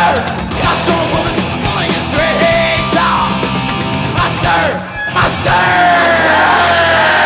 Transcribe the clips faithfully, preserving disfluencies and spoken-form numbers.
got some woman pulling his strings out. Master, master.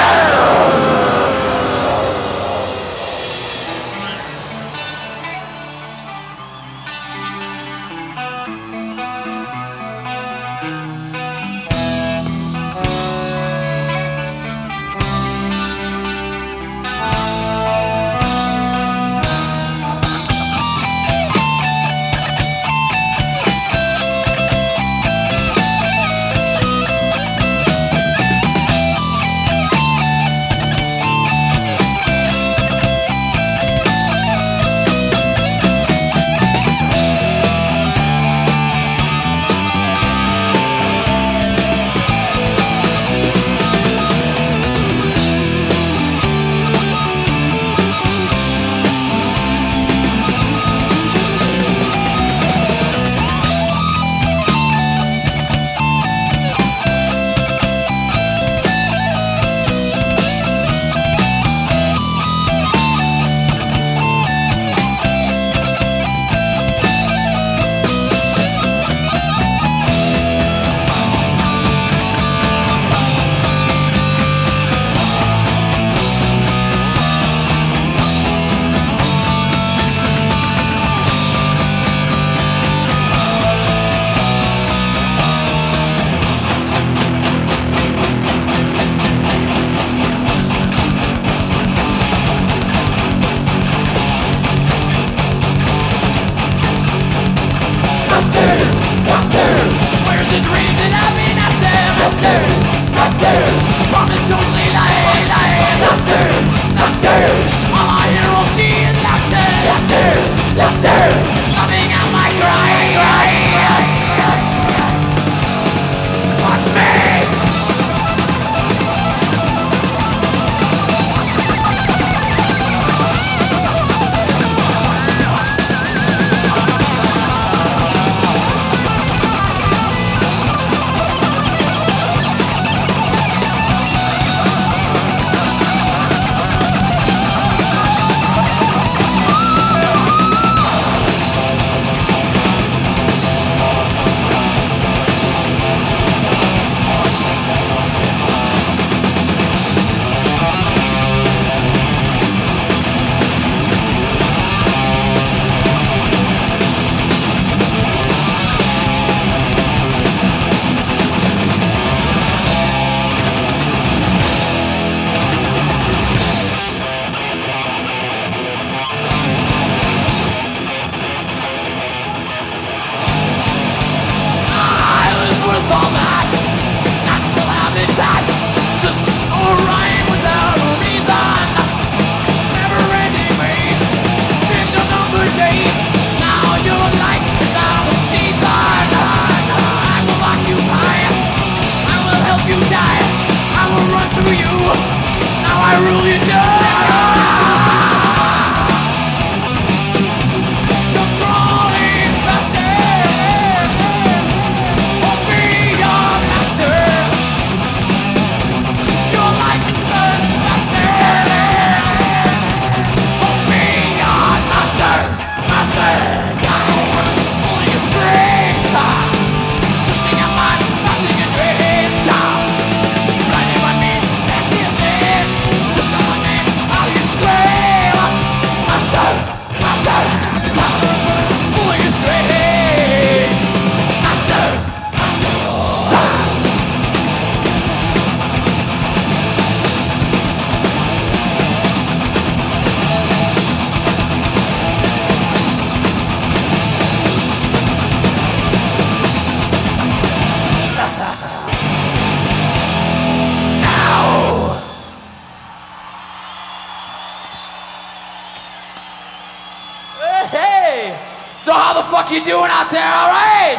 So how the fuck you doing out there, all right?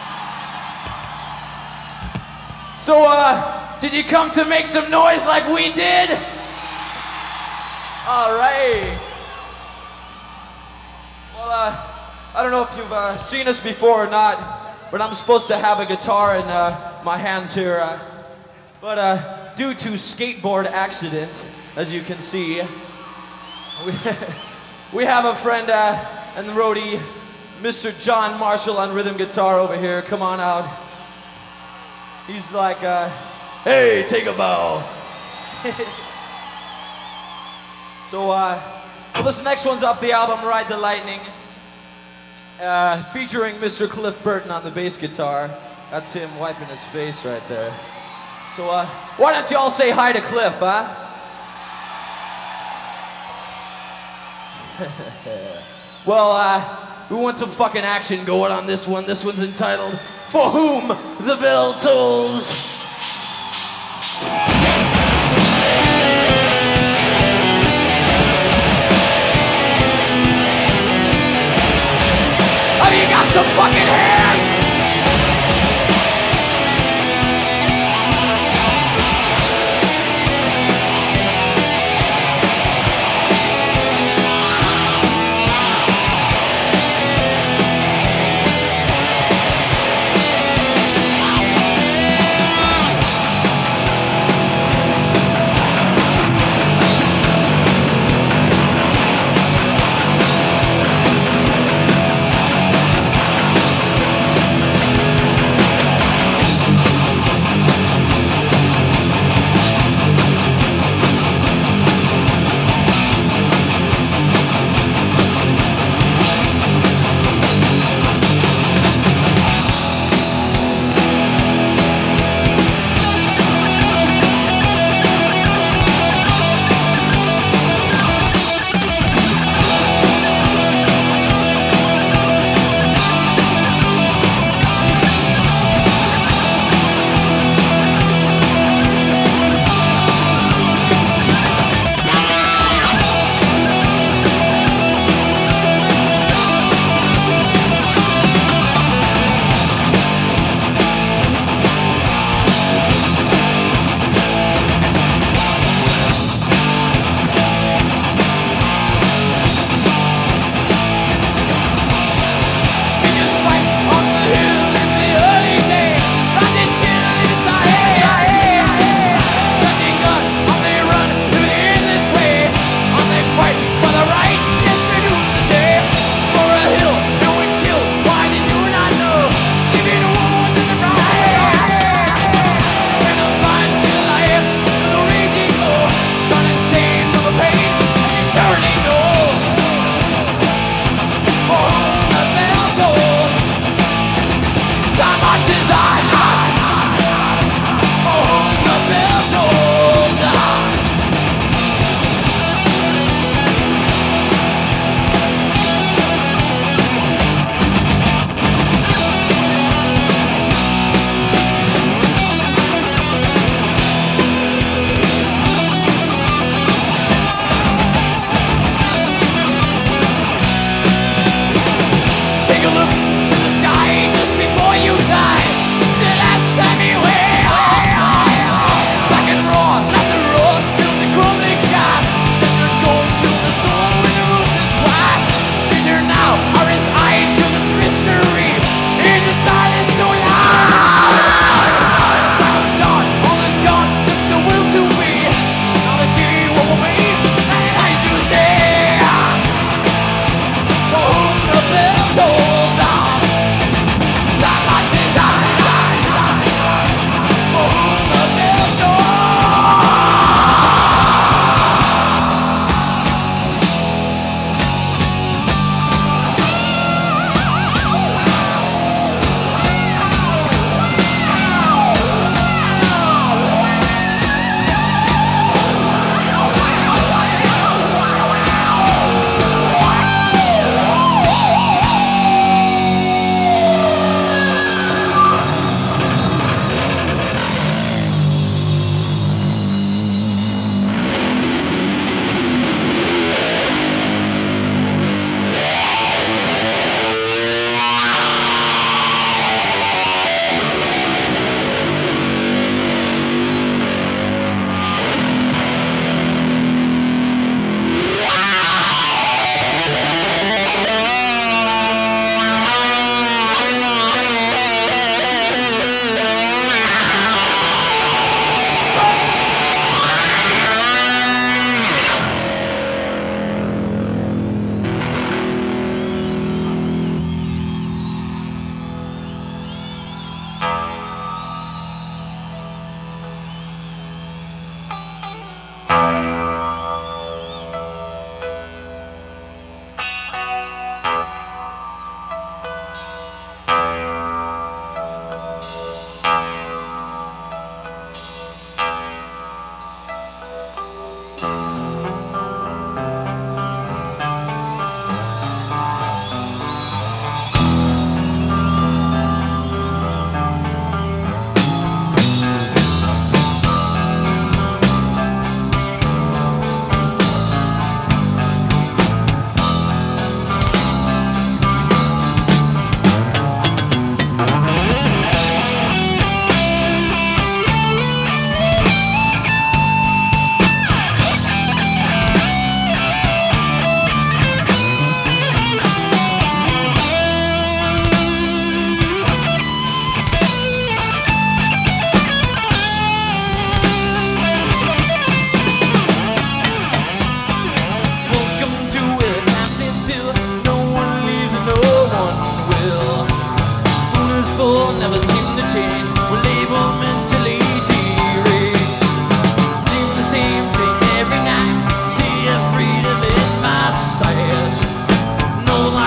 So, uh, did you come to make some noise like we did? All right. Well, uh, I don't know if you've uh, seen us before or not, but I'm supposed to have a guitar in uh, my hands here. Uh, but uh, due to skateboard accident, as you can see, we, we have a friend uh, and the roadie Mister John Marshall on rhythm guitar over here. Come on out. He's like, uh, hey, take a bow. So, uh, well, this next one's off the album Ride the Lightning, uh, featuring Mister Cliff Burton on the bass guitar. That's him wiping his face right there. So, uh, why don't you all say hi to Cliff, huh? Well, uh, we want some fucking action going on this one. This one's entitled, For Whom the Bell Tolls. Have you got some fucking hands?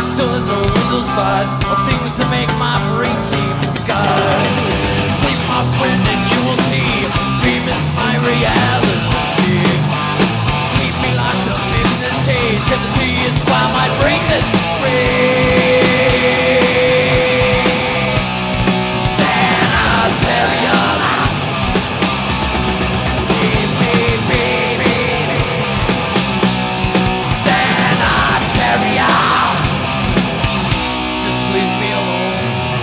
doors, no windows, but of things to make my brain seem scarred. Sleep, my friend, and you will see. Dream is my reality. Keep me locked up in this cage, 'cause the sea is why my brain is free. Sanitarium. Beep, beep, beep, beep. Sanitarium. Just leave me alone.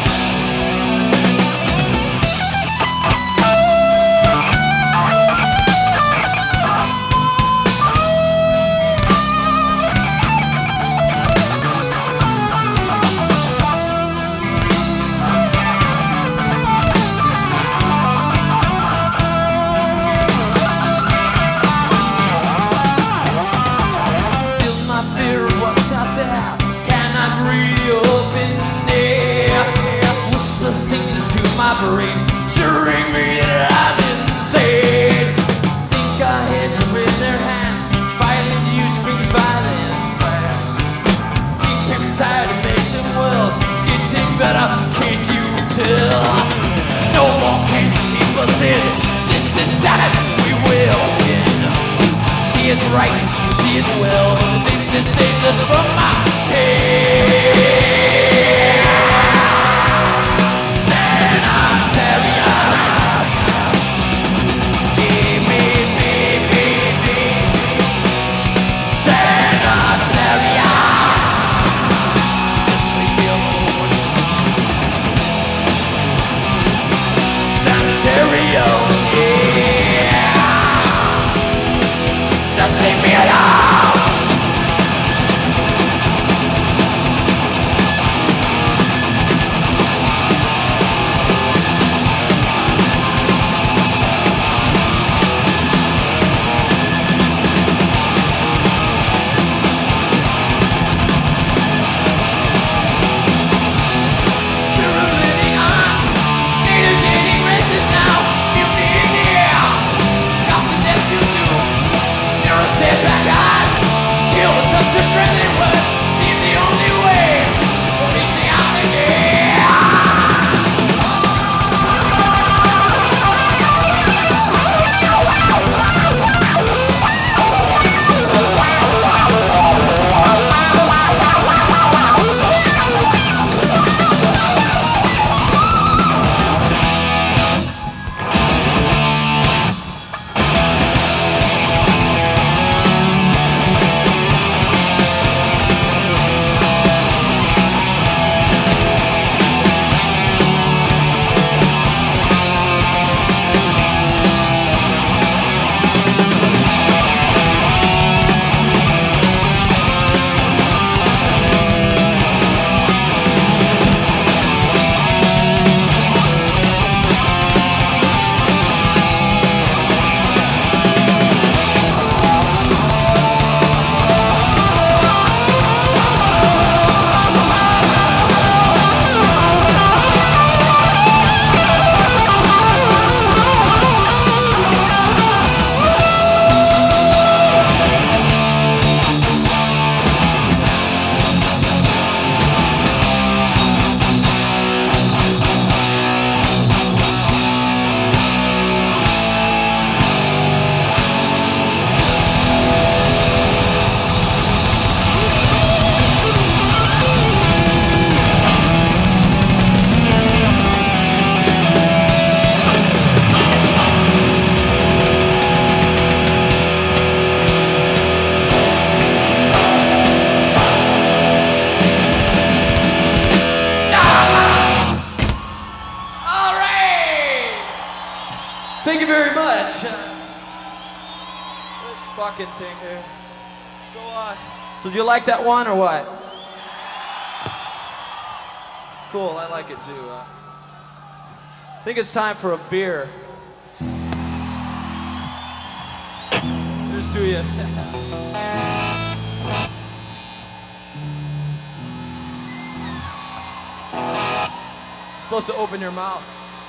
My brain assuring me that I'm insane. Think our heads are in their hands, violent use strings, violent fast. Keep him tired and makes him well. It's getting better, can't you tell? No more can keep us in. This is damn it, we will win. See it's right, see it well, but the thing that saved us from my head. Sanitarium, yeah. Just leave me alone. Thank you very much. This fucking thing here. So, uh, so do you like that one or what? Cool, I like it too. Uh, I think it's time for a beer. Here's to you. You're supposed to open your mouth.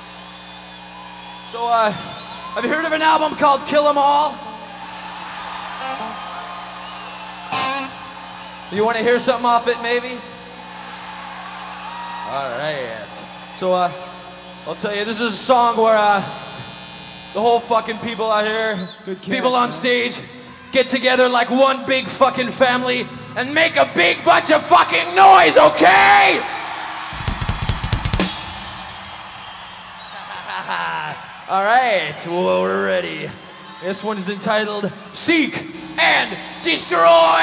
So, uh, have you heard of an album called Kill 'Em All? You want to hear something off it, maybe? All right. So, uh, I'll tell you, this is a song where uh, the whole fucking people out here, Good catch, people on man. stage, get together like one big fucking family and make a big bunch of fucking noise, okay? All right, well, we're ready. This one is entitled Seek and Destroy!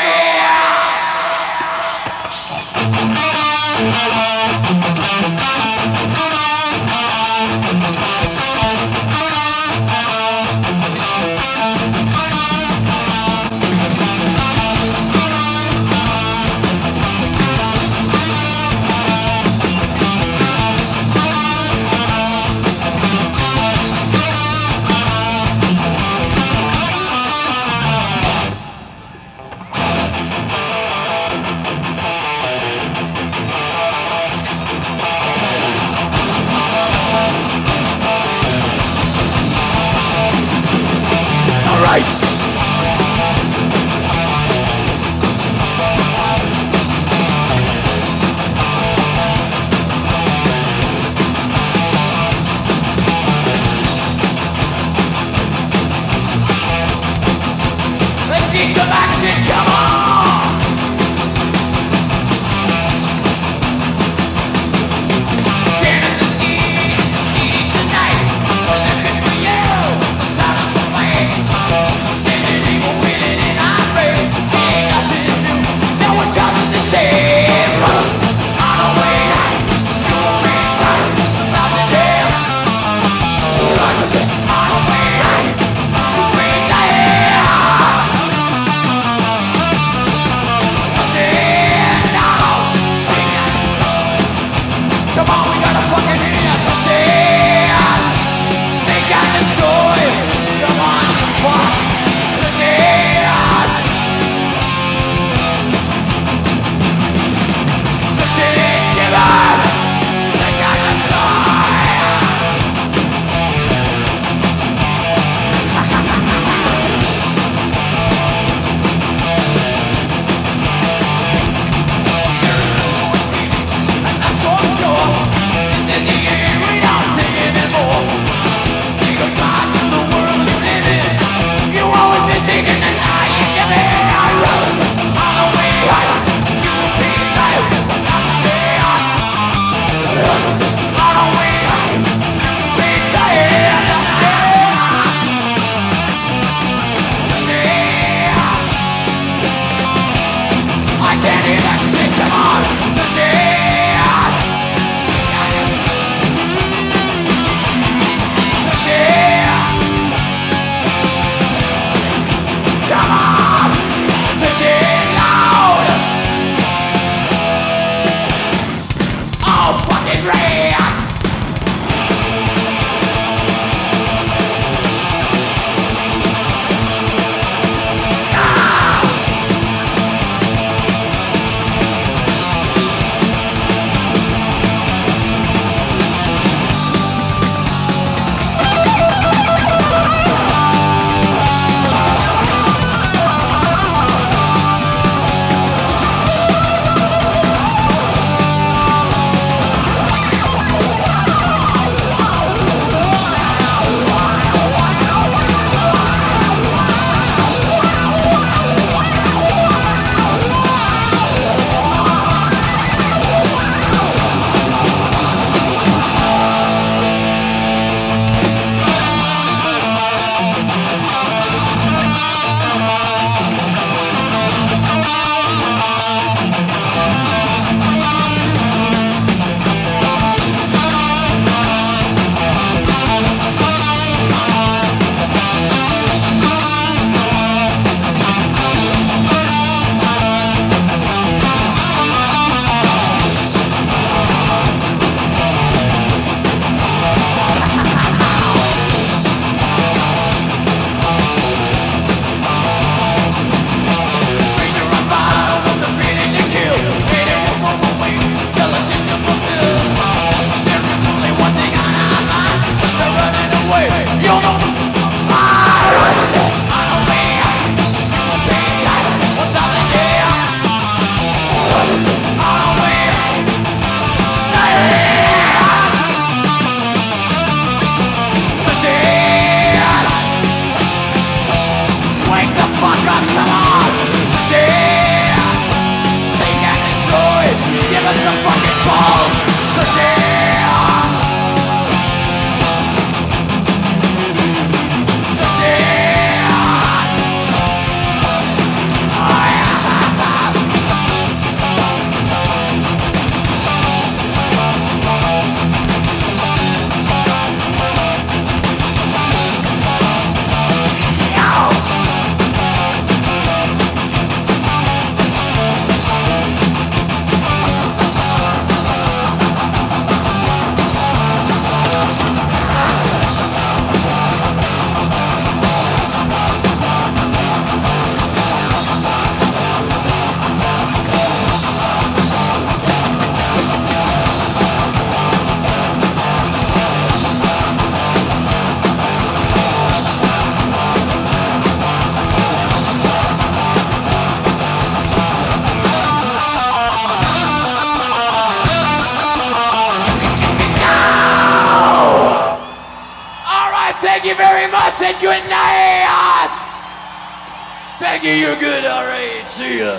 much and good night. Thank you, you're good, all right, see ya.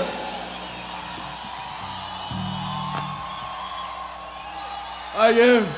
Are you?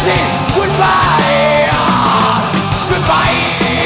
say goodbye, goodbye.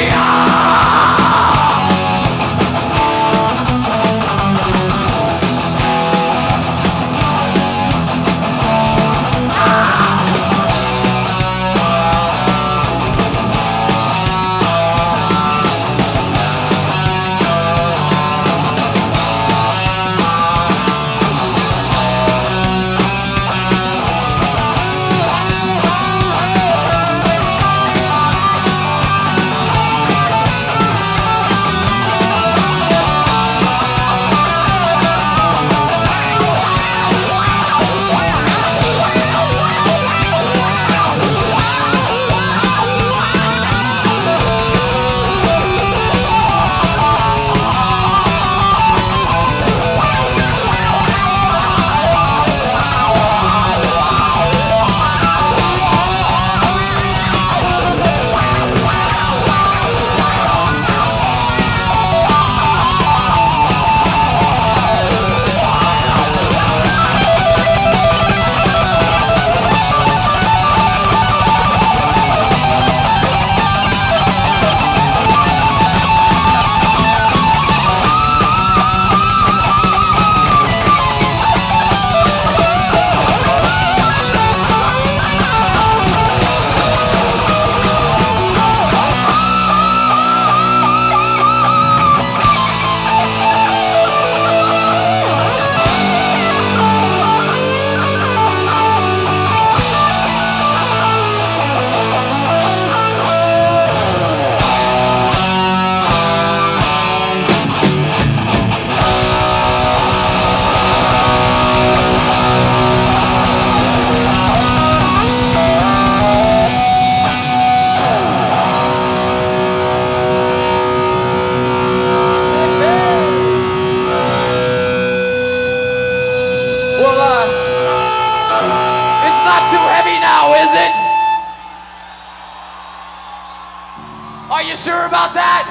Are you sure about that?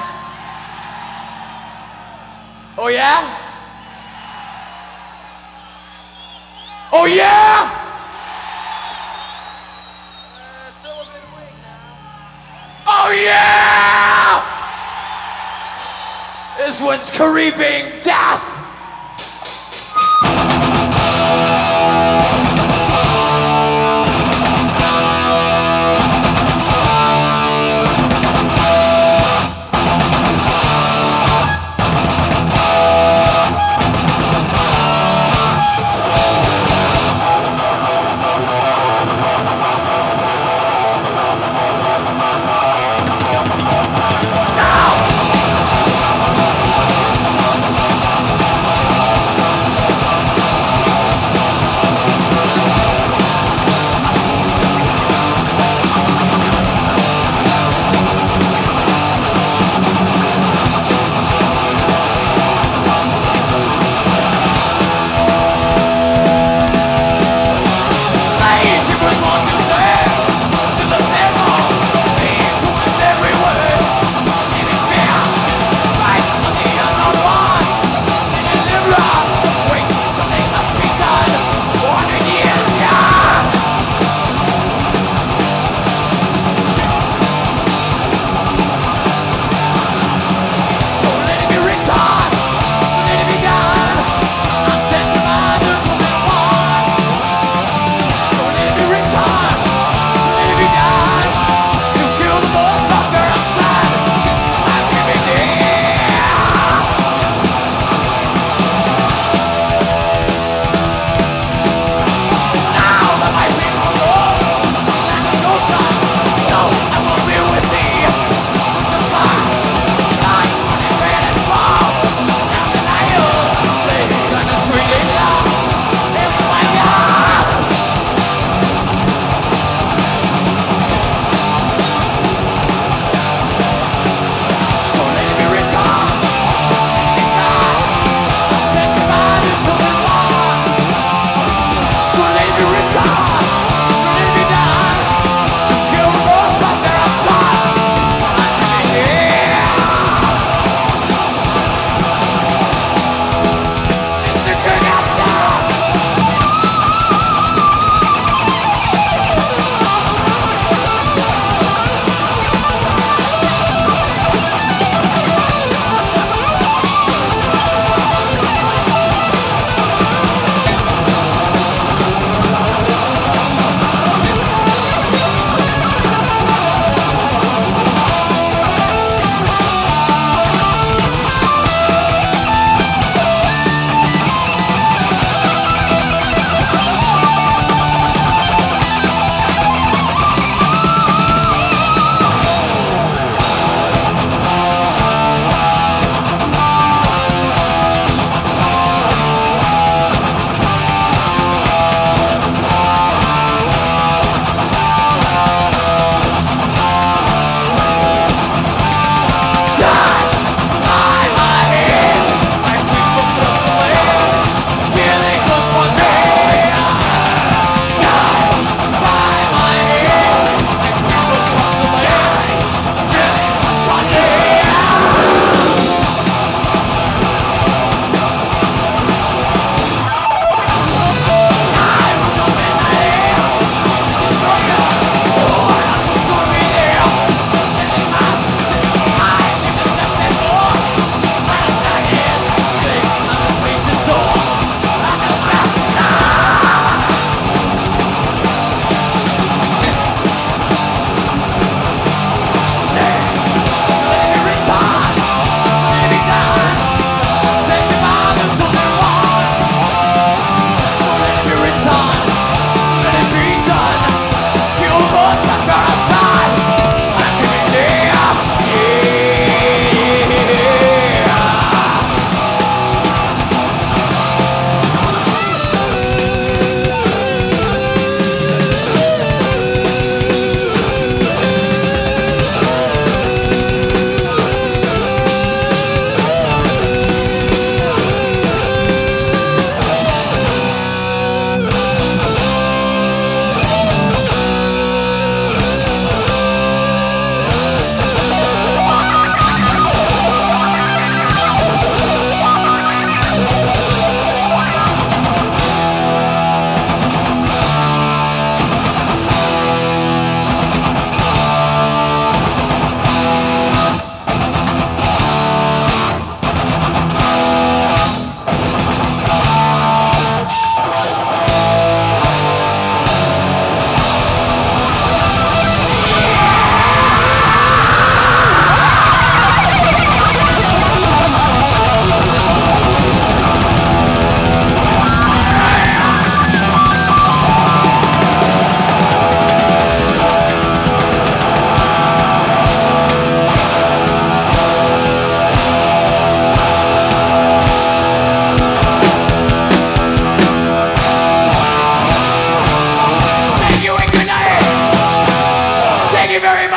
Oh yeah? Oh yeah? Uh, Sullivan Wing now. Oh yeah! This one's creeping death.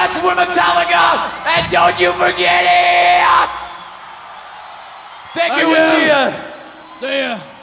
much for Metallica, and don't you forget it! Thank you, we'll see ya. See ya.